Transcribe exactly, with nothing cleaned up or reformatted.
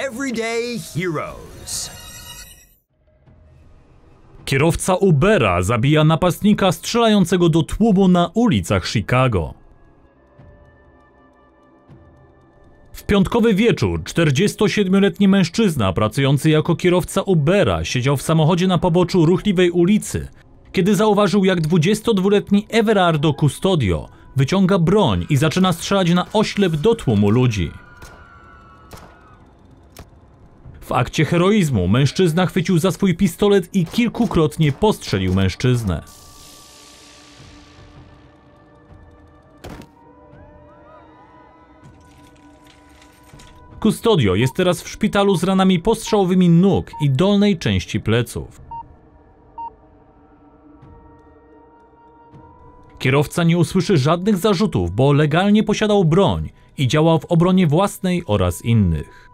Everyday Heroes. Kierowca Ubera zabija napastnika strzelającego do tłumu na ulicach Chicago. W piątkowy wieczór czterdziestosiedmioletni mężczyzna pracujący jako kierowca Ubera siedział w samochodzie na poboczu ruchliwej ulicy, kiedy zauważył, jak dwudziestodwuletni Everardo Custodio wyciąga broń i zaczyna strzelać na oślep do tłumu ludzi. W akcie heroizmu mężczyzna chwycił za swój pistolet i kilkukrotnie postrzelił mężczyznę. Custodio jest teraz w szpitalu z ranami postrzałowymi nóg i dolnej części pleców. Kierowca nie usłyszy żadnych zarzutów, bo legalnie posiadał broń i działał w obronie własnej oraz innych.